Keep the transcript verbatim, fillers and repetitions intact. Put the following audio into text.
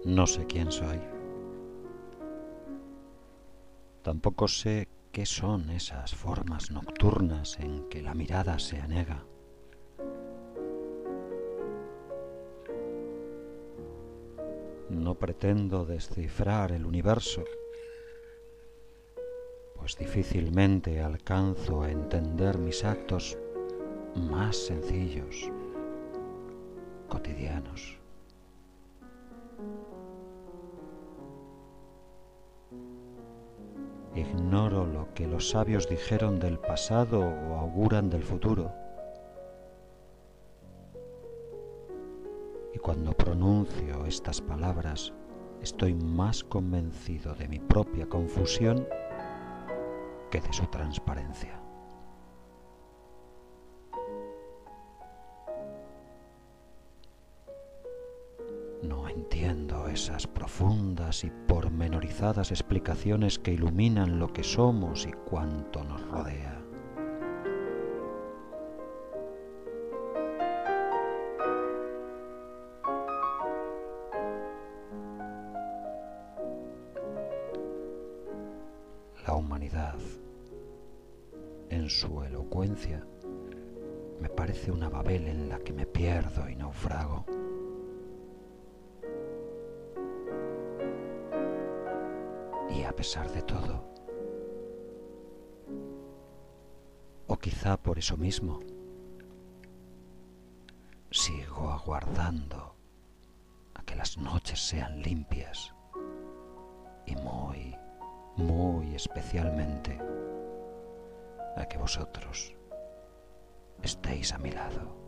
No sé quién soy. Tampoco sé qué son esas formas nocturnas en que la mirada se anega. No pretendo descifrar el universo, pues difícilmente alcanzo a entender mis actos más sencillos, cotidianos. Ignoro lo que los sabios dijeron del pasado o auguran del futuro. Y cuando pronuncio estas palabras, estoy más convencido de mi propia confusión que de su transparencia. No entiendo esas profundas y pormenorizadas explicaciones que iluminan lo que somos y cuánto nos rodea. La humanidad, en su elocuencia, me parece una Babel en la que me pierdo y naufrago. Y a pesar de todo, o quizá por eso mismo, sigo aguardando a que las noches sean limpias y muy, muy especialmente a que vosotros estéis a mi lado.